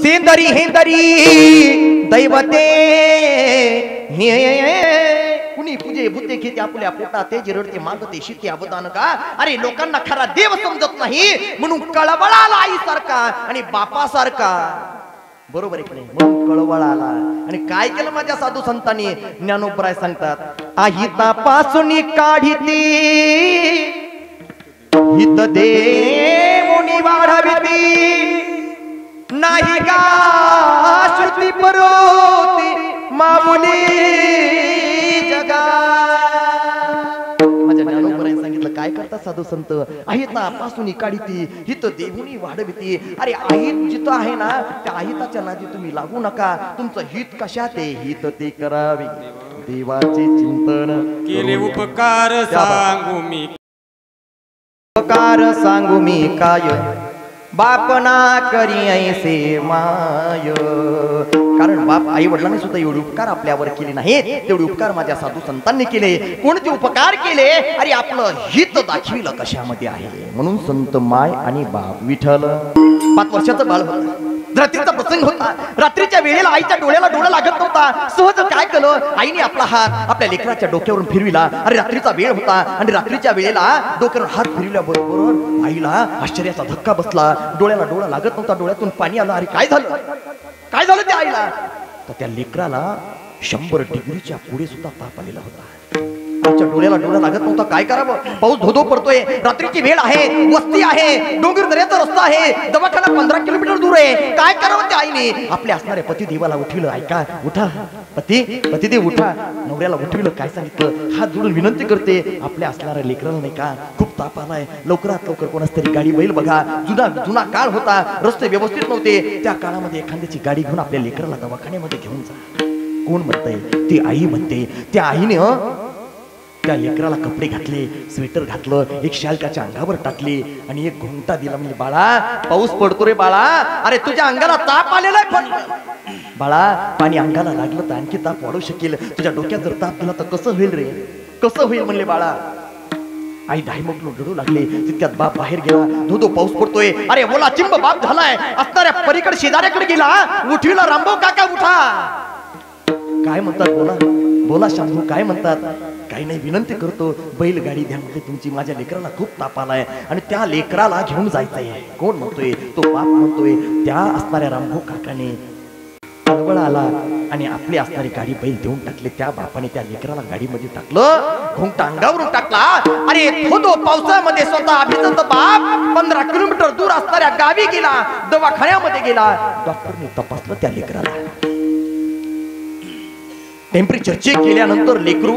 सेंदरी हेंदरी दैवते कुणी पूजे भूते घेते आपल्या पोटात ते जिरडते मागते शिते अवदान का. अरे लोकांना खरा देव समजत नाही म्हणून कळवळाला आई सारखा आणि बापा सारखा. बरोबर आहे की नाही. म्हणून कळवळाला. आणि काय केलं माझ्या साधू संतांनी ज्ञानोबराय सांगतात अहितापासून काढिती हित देवोनी वाढविती नाही का श्रुती परोती मामुली जगा. माझ्या ज्ञानोबराय सांगितलं काय करतात साधू संत अहितापासून काढिती हित देवोनी वाढविती. अरे अहित जिथं आहे ना त्या अहिताच्या नादी तुम्ही लागू नका. तुमचं हित कशात आहे हित ते करावे देवाचे चिंतन केले उपकार सांगू मी उपकार सांगू मी काय बापना करी ऐसे माय. कारण बाप आई वडिलांनी सुद्धा एवढे उपकार आपल्यावर केले नाहीत तेवढे उपकार माझ्या साधू संतांनी केले. कोणते उपकार केले. अरे आपलं हित दाखविलं कशामध्ये आहे. म्हणून संत माय आणि बाप विठ्ठल 5 वर्षाचं बाळ होतं. रात्रीचा प्रसंग होता. रात्रीच्या वेळेला आईच्या डोळ्याला डोळा लागत नव्हता. सहज काय केलं आईने आपला हात आपल्या लेकराच्या डोक्यावरून फिरविला. अरे रात्रीचा वेळ होता आणि रात्रीच्या वेळेला डोक्यावर हात फिरवल्याबरोबर आईला आश्चर्याचा धक्का बसला. डोळ्याला डोळा लागत नव्हता. डोळ्यातून पाणी आलं. अरे काय झालं काय झालं त्या आईला. तर त्या लेकराला 100 डिग्रीच्या पुढे सुद्धा ताप आलेला होता. आईच्या डोळ्याला डोळा लागत नव्हता. काय करावं. पाऊस धोधो पडतोय. रात्रीची वेळ आहे. वस्ती आहे. डोंगर दऱ्याचा रस्ता आहे. दवाखाना 15 किलोमीटर दूर आहे. काय करावं त्या आईने आपल्या असणाऱ्या पतिदेवाला उठविलं. ऐका उठा पतिदेव उठा. नवऱ्याला उठविलं. काय सांगितलं हात जोडून विनंती करते आपल्या असणाऱ्या लेकराला नाही का खूप ताप आलाय. लवकरात लवकर कोणाच तरी गाडी बैल बघा. जुना काळ होता. रस्ते व्यवस्थित नव्हते. त्या काळामध्ये एखाद्याची गाडी घेऊन आपल्या लेकराला दवाखान्यामध्ये घेऊन जा. कोण म्हणतंय ती आई म्हणते. त्या आईने त्या लेकराला कपडे घातले स्वेटर घातलं एक शाल त्याच्या अंगावर टाकली आणि एक घुमटा दिला. म्हणजे बाळा पाऊस पडतो रे बाळा. अरे तुझ्या अंगाला ताप आलेला आहे पण बाळा पाणी अंगाला लागलं तर आणखी ताप वाढू शकेल. तुझ्या डोक्यात जर ताप दिला तर कसं होईल रे कसं होईल म्हणले बाळा. आई धायमोकलो रडू लागले. तितक्यात बाप बाहेर गेला. धोधो पाऊस पडतोय. अरे बोला चिंब बाप झालाय. असणाऱ्या पलीकडे शेजाऱ्याकडे गेला. उठविला रामभाऊ काका उठा. काय म्हणतात बोला बोला शंभू काय म्हणतात. काही नाही विनंती करतो बैलगाडी द्या म्हणजे तुमची माझ्या लेकराला खूप ताप आलाय आणि त्या लेकराला घेऊन जायचंय. कोण म्हणतोय तो बाप म्हणतोय. त्या असणाऱ्या रामभाऊ काकाने कळवळ आला आणि आपली असणारी गाडी बैल देऊन टाकले. त्या बापाने त्या लेकराला गाडीमध्ये टाकलं. घोंगटा अंगावरून टाकला. अरे तो पावसामध्ये स्वतः अभिजत बाप 15 किलोमीटर दूर असणाऱ्या गावी गेला. दवाखान्यामध्ये गेला. डॉक्टरने तपासलं त्या लेकराला. टेम्परेचर चेक केल्यानंतर लेकरू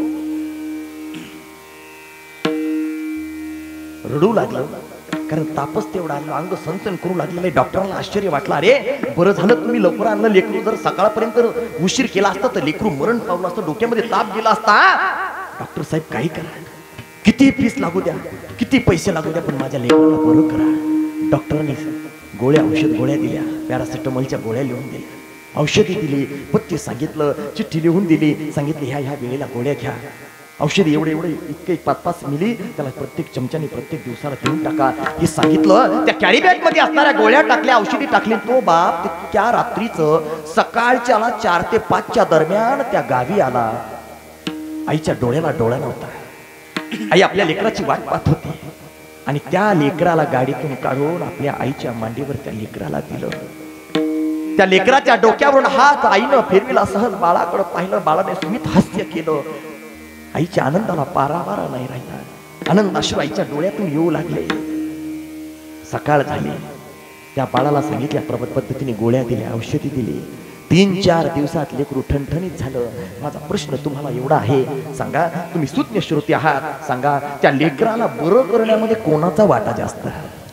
रडू लागलं. कारण तापच तेवढा अंग सनसन करू लागलेलं. डॉक्टरांना आश्चर्य वाटलं. अरे बरं झालं तुम्ही लवकर आणलं. लेकरू जर सकाळपर्यंत उशीर केला असता तर लेकरू मरण पावलं असतं. डोक्यामध्ये ताप गेला असता. डॉक्टर साहेब काही करा किती फीस लागू द्या किती पैसे लागू द्या पण माझ्या लेकराला बरं करा. डॉक्टरांनी गोळ्या औषध गोळ्या दिल्या. पॅरासिटामॉलच्या गोळ्या लिहून दिल्या. औषधी दिली. पत्ते सांगितलं. चिठ्ठी लिहून दिली. सांगितलं ह्या वेळेला गोळ्या घ्या. औषधी एवढे इतके 5-5 मिली त्याला प्रत्येक चमच्याने प्रत्येक दिवसाला देऊन टाका हे सांगितलं. त्या कॅरी बॅग मध्ये असणाऱ्या गोळ्या टाकल्या औषधी टाकली. तो बाप त्या रात्रीचं सकाळच्या 4 ते 5च्या दरम्यान त्या गावी आला. आईच्या डोळ्याला डोळा नव्हता. आई आपल्या लेकराची वाट पाहत होती आणि त्या लेकराला गाडीतून काढून आपल्या आईच्या मांडीवर त्या लेकराला दिलं. त्या लेकराच्या डोक्यावरून हात आईनं फिरविला. सहज बाळाकडे पाहिलं. बाळाने स्मित हास्य केलं. आईच्या आनंदाला पारावारा नाही राहिला. आनंद अश्रू आईच्या डोळ्यातून येऊ लागले. सकाळ झाली. त्या बाळाला सांगितल्या पद्धतीने गोळ्या दिल्या औषधी दिली. 3-4 दिवसात लेकरू ठणठणीत झालं. माझा प्रश्न तुम्हाला एवढा आहे सांगा तुम्ही सुज्ञ श्रोते आहात सांगा त्या लेकराला बरं करण्यामध्ये कोणाचा वाटा जास्त.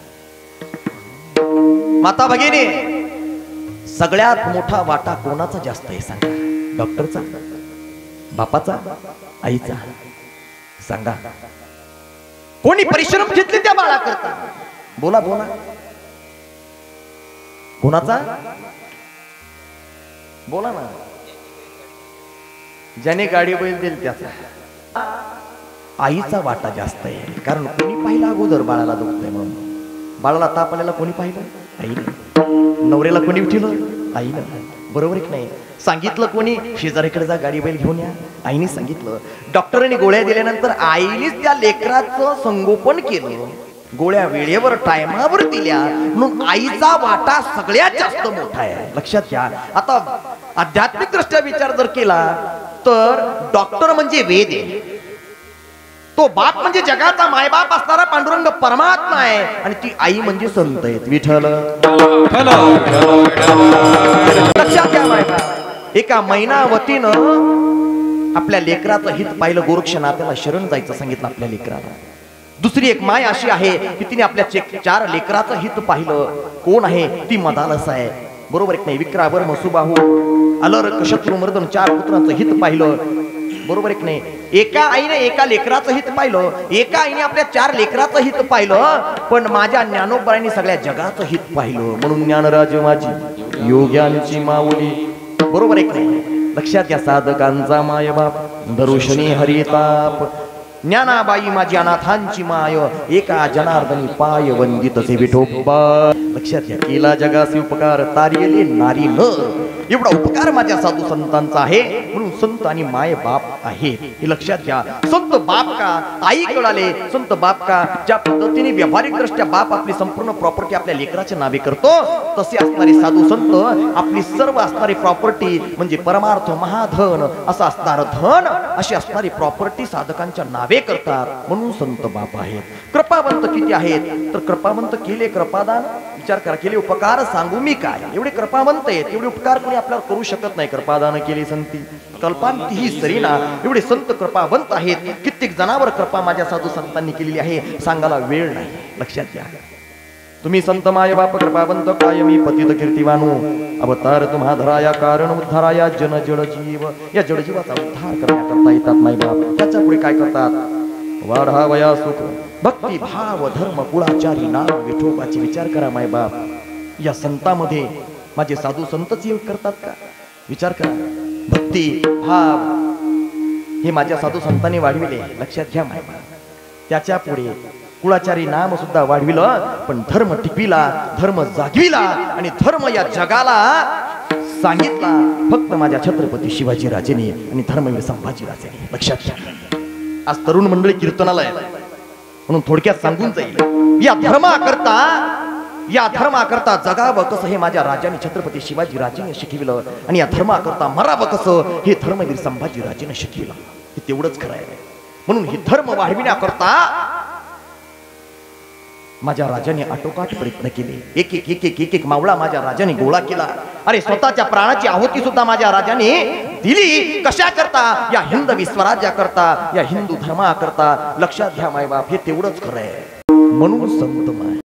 माता भगिनी सगळ्यात मोठा वाटा कोणाचा जास्त आहे सांगा. डॉक्टरचा बापाचा आईचा सांगा. कोणी परिश्रम घेतले त्या बाळा करता बोला बोला कोणाचा बोला ना. ज्याने गाडी बैल दिली त्याचा. आईचा वाटा जास्त आहे. कारण कोणी पाहिलं अगोदर बाळाला दुखतंय म्हणून. बाळाला ताप आलेला कोणी पाहिलं आईने. नवऱ्याला कोणी उठवलं? आईनं. बरोबर आहे की नाही? सांगितलं कोणी? शेजाऱ्याकडे जा, गाडी बैल घेऊन या. आईने सांगितलं. डॉक्टरांनी गोळ्या दिल्यानंतर आईनेच त्या लेकराचं संगोपन केलं. गोळ्या वेळेवर टायमावर दिल्या म्हणून आईचा वाटा सगळ्यात जास्त मोठा आहे. लक्षात घ्या. आता आध्यात्मिक दृष्ट्या विचार जर केला तर डॉक्टर म्हणजे वेद आहे, तो बाप म्हणजे जगाचा मायबाप असणारा पांडुरंग परमात्मा आहे, आणि ती आई म्हणजे संत आहेत. विठ्ठल. लक्षात घ्या मायबाप. एका मैनावतीनं आपल्या लेकराचं हित पाहिलं. गोरक्षनाथाला शरण जायचं सांगितलं आपल्या लेकराला. दुसरी एक माय अशी आहे की तिने आपल्या 4 लेकराचं हित पाहिलं. कोण आहे? ती मदालस आहे. बरोबर एक नाही? विक्रावर मसुबाहू अलर शत्रू मर्दन 4 पुत्रांचं हित पाहिलं. बरोबर एक नाही? एका आईने एका लेकराचं हित पाहिलं, एका आईने आपल्या 4 लेकराचं हित पाहिलं, पण माझ्या ज्ञानोबरांनी सगळ्या जगाचं हित पाहिलं. म्हणून ज्ञानराज माझी योग्यांची माऊली. बरोबर एक नाही? लक्षात घ्या. साधकांचा मायबाप दरुशनी हरिताप. ज्ञानाबाई माझी अनाथांची माय, एका जनार्दनी पाय वंदित से विठोबा. लक्षात घ्या. केला जगासी उपकार तारियले नारी न. एवढा उपकार माझ्या साधू संतांचा आहे, म्हणून संत आणि माय बाप आहे. हे लक्षात घ्या. संत बाप का? आई कळाले. संत बाप का? ज्या पद्धतीने व्यावहारिक दृष्ट्या बाप आपली संपूर्ण प्रॉपर्टी आपल्या लेकराच्या नावे करतो, तसे असणारे साधू संत आपली सर्व असणारी प्रॉपर्टी म्हणजे परमार्थ महाधन असं असणार धन, अशी असणारी प्रॉपर्टी साधकांच्या नावे करतात. म्हणून संत बाप आहेत. कृपावंत किती आहेत? तर कृपावंत केले कृपादान. विचार करा. केले उपकार सांगू मी काय? एवढे कृपावंत आहेत, एवढे उपकार कोणी आपल्याला करू शकत नाही. कृपादान केली संती कल्पांतीही सरीना. एवढे संत कृपावंत आहेत. कित्येक जनावर कृपा माझ्या साधू संतांनी केलेली आहे, सांगायला वेळ नाही. लक्षात घ्या. तुम्ही संत माय बाप कृपावंत कायमी पतित कीर्तिवानू अवतार तुम्हा धराया कारण उद्धाराया जन जड जीव. या जडजीवाचा उद्धार करण्याकरता येतात माय बाप. त्याच्या पुढे काय करतात? वाढावया सुख भक्ती भाव धर्म कुळाचारी नाम विठोबाची. विचार करा माय बाप. या संतांमध्ये माझे साधू संतच योग करतात का? विचार करा. भक्ती भाव हे माझ्या साधू संतांनी वाढविले. लक्षात घ्या माय बाप. त्याच्या पुढे कुळाचारी नाम सुद्धा वाढविलं, पण धर्म टिकविला, धर्म जागविला, आणि धर्म या जगाला सांगितला फक्त माझ्या छत्रपती शिवाजी राजेने आणि धर्मवीर संभाजी राजेने. लक्षात घ्या. आज तरुण मंडळी कीर्तनाला आहे, म्हणून थोडक्यात सांगून जाईल. या धर्माकरता जगावं कसं हे माझ्या राजाने छत्रपती शिवाजी राजेने शिकविलं, आणि या धर्माकरता मरावं कसं हे धर्मवीर संभाजी राजेने शिकविलं. हे तेवढंच खरं आहे. म्हणून हे धर्म वाढविण्याकरता माझ्या राजाने आटोकाट प्रयत्न केले. एक एक एक एक एक एक मावळा माझ्या राजाने गोळा केला. अरे स्वतःच्या प्राणाची आहुती सुद्धा माझ्या राजाने दिली. कशा करता? या हिंदवी स्वराज्याकरता, या हिंदू धर्माकरता. लक्षात घ्या मायबाप. हे तेवढंच खरं आहे. म्हणून संत माय